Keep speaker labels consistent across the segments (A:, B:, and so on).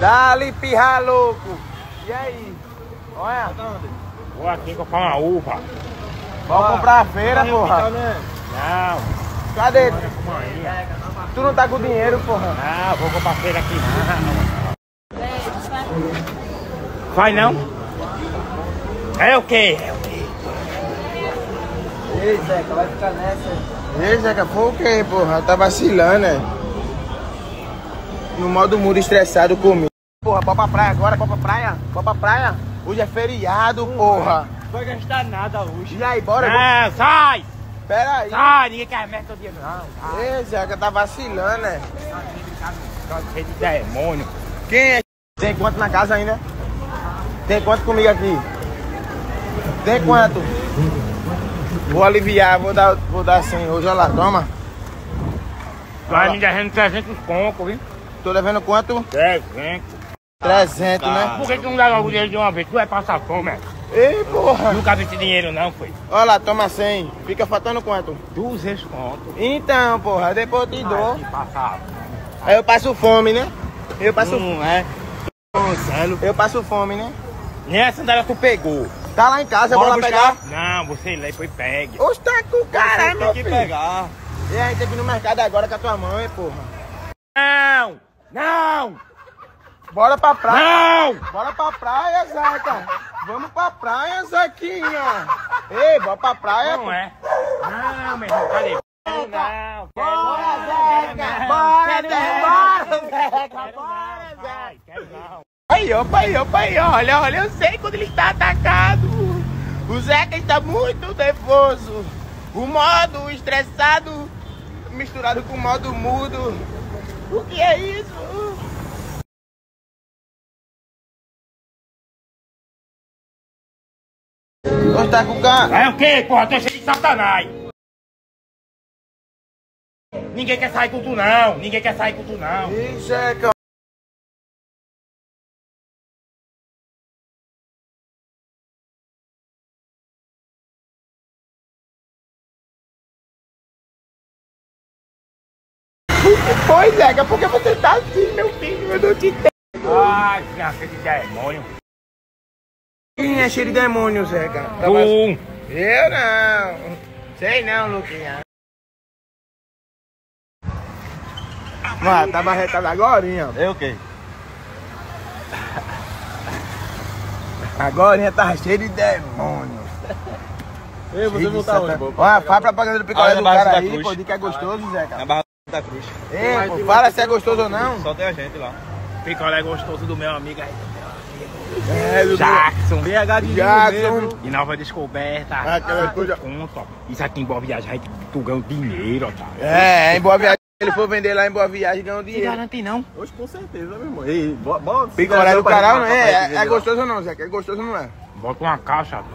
A: Dá-lhe pirra louco. E aí? Olha.
B: Vou aqui comprar uma uva.
A: Vamos comprar a feira, porra.
B: Não.
A: Cadê? Tu não tá com dinheiro, porra.
B: Não, vou comprar a feira aqui não. Vai não? É o quê? É o quê?
A: Ei, Zeca, vai ficar nessa. Ei, Zeca, foi o quê, porra? Tá vacilando, né? No modo mudo estressado comigo. Porra, bora pra praia agora, bora pra praia. Bora pra praia. Hoje é feriado, porra.
B: Não vai gastar nada hoje.
A: E aí, bora?
B: Não, sai!
A: Pera aí.
B: Sai, ninguém quer merda todo dia não.
A: Ei, Zeca, tá vacilando, né?
B: Tá cheio de demônio.
A: Quem é? Tem quanto na casa ainda? Tem quanto comigo aqui? Tem quanto? Vou aliviar, vou dar 100 hoje, olha lá, toma.
B: Vai me devendo 300 conto, viu?
A: Tô devendo quanto?
B: 300.
A: 300, né?
B: Por que tu não dá logo o dinheiro de uma vez? Tu vai passar fome, é?
A: Ei, porra.
B: Nunca vi esse dinheiro não, foi.
A: Olha lá, toma 100. Fica faltando quanto?
B: 200 conto.
A: Então, porra, depois eu te dou.
B: Vai passar.
A: Aí eu passo fome, né? Eu passo
B: é? Marcelo.
A: Eu passo fome, né?
B: Nem a sandália tu pegou.
A: Tá lá em casa, bora pegar.
B: Não, você lá e foi pegue.
A: Oxe, tá com o caralho, meu filho.
B: Pegar.
A: E aí, tem que ir no mercado agora com a tua mãe, porra.
B: Não! Não!
A: Bora pra praia.
B: Não!
A: Bora pra praia, Zeca. Vamos pra praia, Zequinha. Ei, bora pra praia.
B: Não é? Não, meu irmão, cadê? Não,
A: Bora, Zeca. Bora, Zeca. Bora, Zeca.
B: Quero não.
A: Aí, opa, aí, olha, eu sei quando ele tá atacado. O Zeca está muito nervoso. O modo estressado misturado com o modo mudo. O que é isso? Você tá com o carro?
B: É o quê, porra? Tu é cheio de satanás. Ninguém quer sair com tu não. Ninguém quer sair com tu não.
A: Ih, Zeca. Foi, Zeca, por que você tá assim, meu filho? Eu não te entendo.
B: Ai, filha de demônio.
A: Quem é cheio de demônio, Zeca? Eu não. Sei não, Luquinha. Mano, tá barretado agorinha.
C: É o quê?
A: Agorinha tá cheio de demônio.
C: Ei, você não tá onde, pô?
A: Olha, faz propaganda do picolé
C: Ah,
A: do
C: na Barra
A: cara
C: da
A: aí,
C: Cruz.
A: pô, diz que é gostoso, Zeca.
C: Na Barra da Cruz.
A: Ei, pô, fala se é gostoso ou não.
C: Só tem a gente lá.
B: Picolé gostoso do meu amigo aí.
A: É, do
B: Jackson.
C: BH de
A: Jackson.
B: E nova descoberta.
A: Aquela coisa.
B: Conto, ó. Isso aqui em Boa Viagem, aí tu ganha dinheiro, ó.
A: É, em Boa Viagem. Se ele for vender lá em Boa Viagem, ganha um
B: Não
A: dinheiro.
B: garante não.
C: Hoje com certeza, meu irmão. Ei, bora.
A: Picolé do caralho, não é? É gostoso ou não, Zeca? É gostoso ou não é?
B: Bota uma caixa.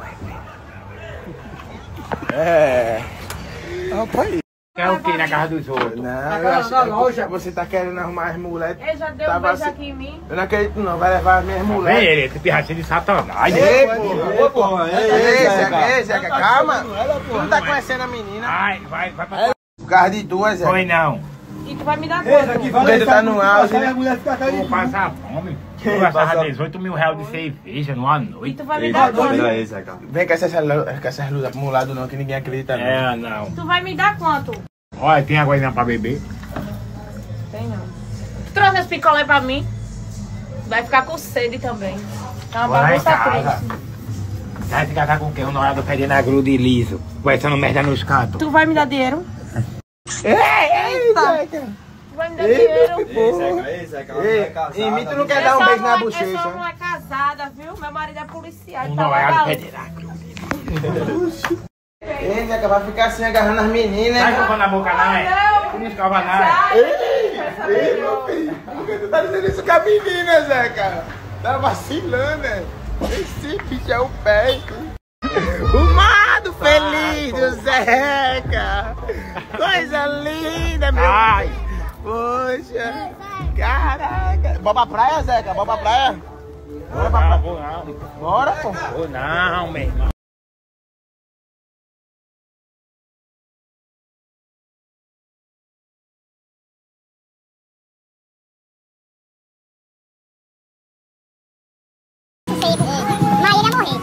A: É. Rapaz.
B: Quer o que na casa dos outros?
A: Não, eu acho que você tá querendo arrumar as mulheres.
D: Ele já deu um beijo aqui em mim.
A: Eu não acredito não, vai levar as minhas
B: Vem
A: mulheres.
B: ele, esse pirracinho de satanás.
A: Ei,
B: né?
A: pô. Ei, Zeca, calma. Tu não tá conhecendo a menina.
B: Vai pra
A: Por causa de duas, Zeca.
B: Foi não.
D: E tu vai me dar quanto?
A: O dedo tá no auge, né?
B: Vou passar fome. Eu gastava 18 mil reais de cerveja numa
D: E
B: noite.
D: tu vai me dar quanto?
A: Vem com essas luzes acumuladas não, que ninguém acredita não.
B: É, não.
D: Tu vai me dar quanto?
B: Olha, tem água ainda pra beber?
D: Tem não. Tu trouxe esse picolé pra mim? Vai ficar com sede também. Tá uma
B: Vou lá em
D: bagunça
B: casa.
D: triste.
B: Vai se casar com quem? O namorado perdendo a gruda e liso. Conversando merda nos cantos.
D: Tu vai me dar dinheiro?
A: Ei, Zeca.
D: Tu vai me dar dinheiro?
C: Ei, Zeca,
A: Ei, em mim tu não quer dar um beijo na
D: Eu só
A: bochecha.
D: não é casada, viu? Meu marido é policial.
B: O
D: Ele tá
B: namorado
D: lá.
B: perdendo a gruda.
A: Ei, Zeca, vai ficar assim agarrando as meninas.
B: Vai escovando a boca, não é? Tu não escova, não é?
A: Ei, meu filho, por que tu tá dizendo isso com a menina, Zeca? Tá vacilando, né? Esse bicho é o pé. O modo feliz do Zeca. Coisa linda, meu
B: Ai.
A: filho. Poxa, caraca. Bora pra praia, Zeca? Bora pra praia? Bora pra praia.
B: Não, vou não.
A: Bora, pô.
B: Vou não, meu irmão.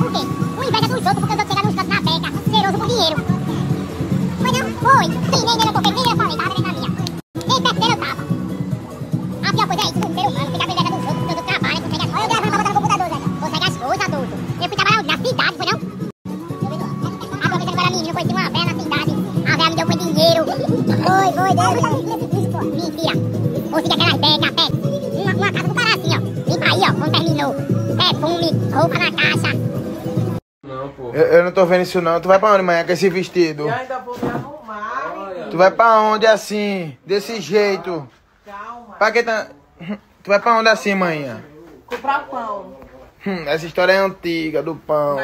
E: por quê? Com inveja dos outros, porque os outros chegaram nos cantos na beca, cheiroso com dinheiro. Foi não? Foi. Sim, nem nele eu toquei, nem eu falei, tava bebendo na minha. Nem perto dele eu tava. A pior coisa é isso, do ser humano, ficar com inveja dos outros, porque os outros trabalham, consegue as coisas. Eu gravando pra botar no computador, Zé. Consegue as coisas, adulto. Eu fui trabalhar na cidade, foi não? A professora que era menina, eu conheci uma velha na cidade. A velha me deu com dinheiro. Foi, Deus. Mentira. Consegui aquelas becas, até uma casa do cara assim, ó. Limpa aí, ó, quando terminou. Perfume, roupa na caixa.
A: Não, pô. Eu não tô vendo isso não. Tu vai pra onde, manhã, com esse vestido?
F: Eu ainda vou me arrumar.
A: Tu vai pra onde assim? Desse jeito?
F: Calma.
A: Pra que tá... Tu vai pra onde assim, manhã?
F: Comprar pão.
A: Essa história é antiga, do pão.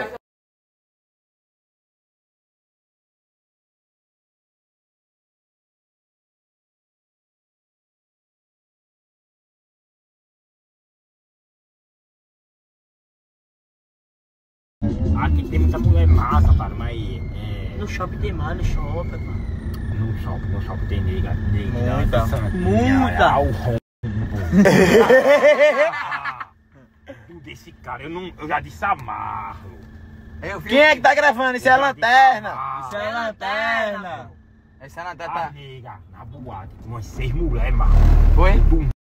B: Aqui tem muita mulher massa, cara, mas
F: No shopping tem mais, no shopping, mano.
B: no shopping tem nega.
F: Muita.
B: O rombo. Tudo desse cara, eu já disse amarro.
A: Quem é que tá gravando? Isso é a lanterna.
F: Isso é lanterna.
A: Essa é a
B: A
A: lanterna.
B: nega, na boate, com umas 6 mulheres, mano.
A: Foi?